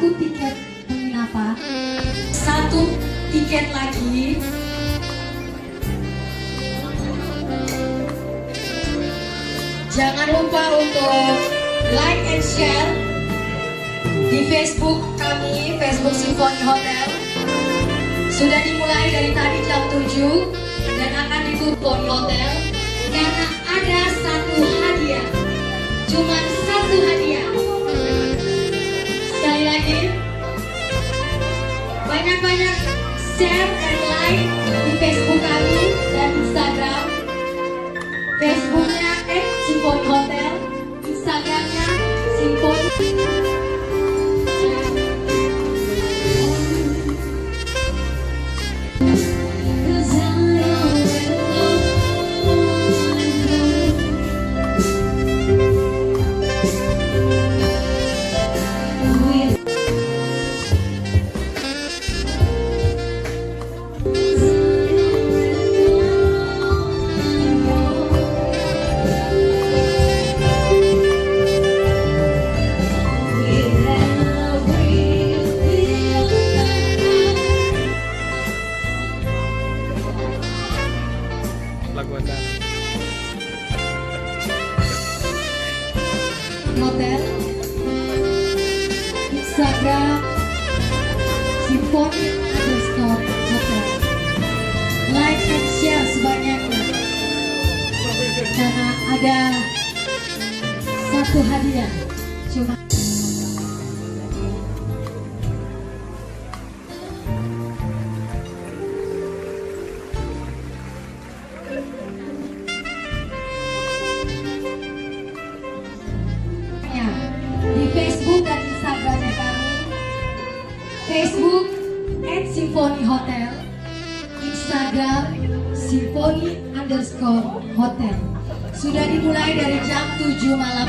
satu tiket penginapan, satu tiket lagi. Jangan lupa untuk like and share di Facebook kami, Facebook Symphony Hotel. Sudah dimulai dari tadi jam 7 dan akan ditutup di hotel karena ada satu hadiah. Cuma satu hadiah. Sekali lagi, banyak-banyak share dan like di Facebook kami dan Instagram. Facebooknya @Symphony Hotel, Instagramnya Symphony. Hotel, Instagram Symphony_Hotel. Like and share sebanyaknya karena ada satu hadiah. Cuma di Facebook dan Instagramnya kami, Facebook @Symphony Hotel, Instagram Symphony_Hotel. Sudah dimulai dari jam 7 malam.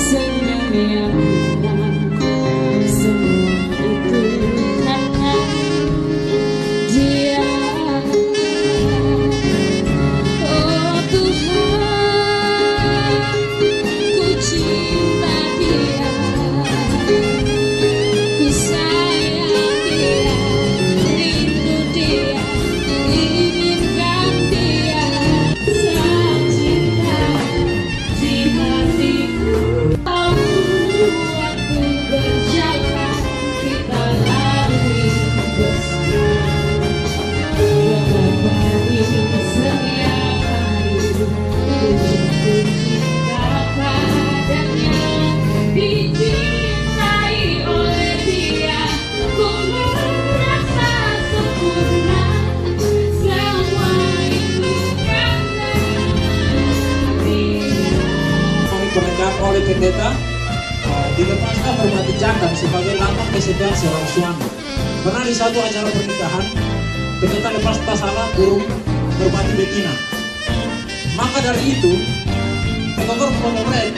Oleh pendeta dilepaskan hormati jantan sebagai lambang kesetiaan seorang suami. Pernah di satu acara pernikahan, pendeta lepas tas salah burung hormati betina. Maka dari itu, Tekokor memulai.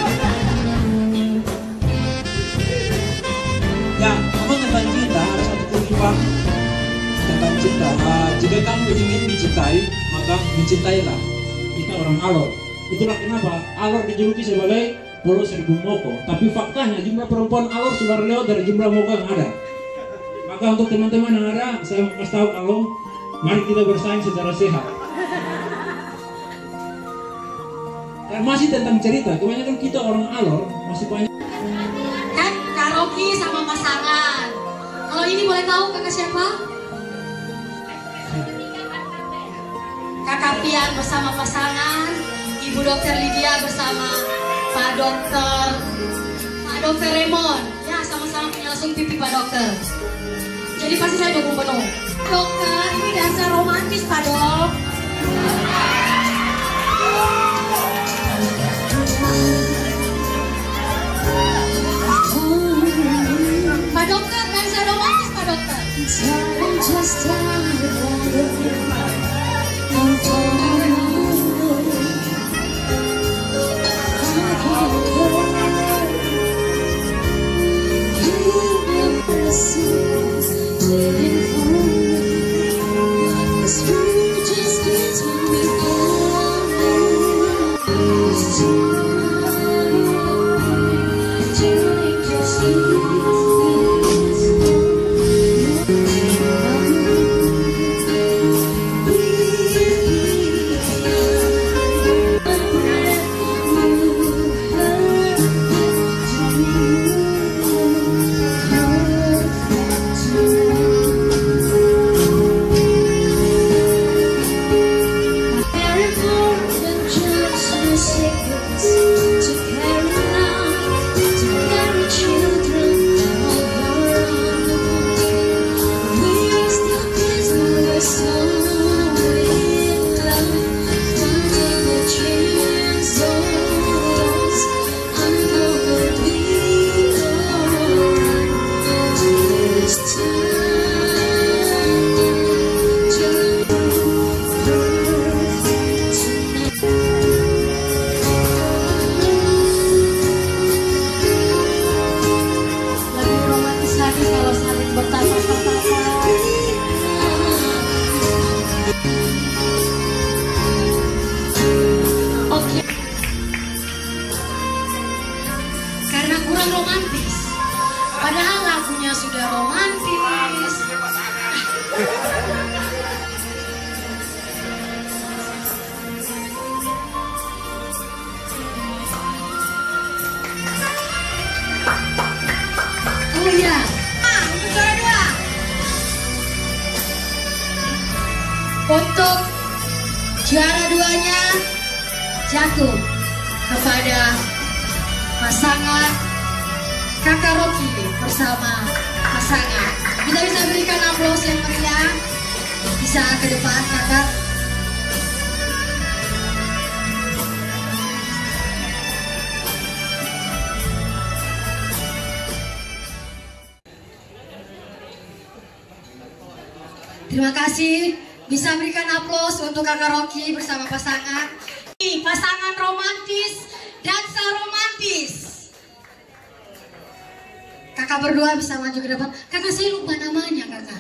Ya, memang tentang cinta ada satu kutipan tentang cinta. Jika kamu ingin dicintai, maka mencintailah. Kita orang alor. Itulah kenapa alor dijuluki sebagai Pulau Seribu Moko. Tapi faktanya jumlah perempuan alor sudah lewat dari jumlah moko yang ada. Maka untuk teman-teman yang ada, saya mau kasih tahu kalau mari kita bersaing secara sehat. Dan masih tentang cerita, kebanyakan kita orang alor masih banyak. Kan karaoke sama pasangan. Kalau ini boleh tahu kakak siapa? Kakak Pian bersama pasangan. Ibu Dokter Lydia bersama Pak Dokter Raymond. Ya, sama-sama punya langsung pipi Pak Dokter. Jadi pasti saya dukung penuh. Dokter, ini dasar romantis Pak Dok. Pak Dokter, dasar romantis Pak Dokter. kurang romantis. Padahal lagunya sudah romantis. Oh iya, untuk juara 2. Untuk juara 2-nya jatuh kepada pasangan Kakak Rocky bersama pasangan. Kita bisa berikan aplaus yang meriah. Bisa ke depan kakak. Terima kasih. Bisa berikan aplaus untuk Kakak Rocky bersama pasangan. Pasangan romantis, dansa romantis. Kakak berdua bisa maju ke depan. Kakak saya lupa namanya kakak.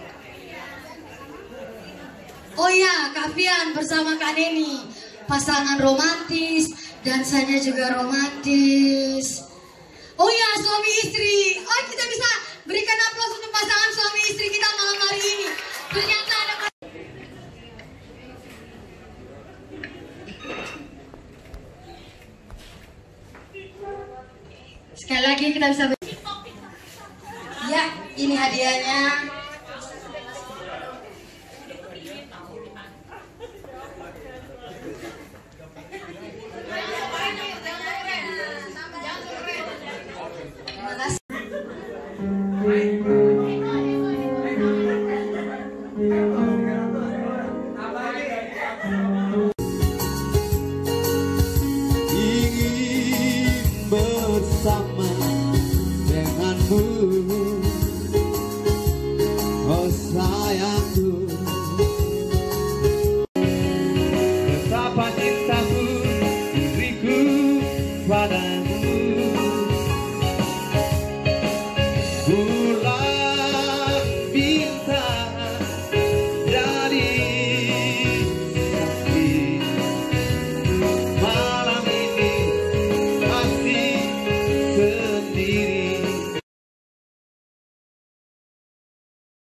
Oh iya, Kak Fian bersama Kak Neni. Pasangan romantis, dansanya juga romantis. Oh iya, suami istri. Oh, kita bisa berikan aplaus untuk pasangan suami istri kita malam hari ini. Ternyata ada. Sekali lagi kita bisa. Ya, ini hadiahnya. Terima kasih.